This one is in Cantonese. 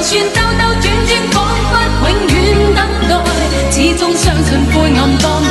算兜兜转转，仿佛永远等待，始终相信灰暗當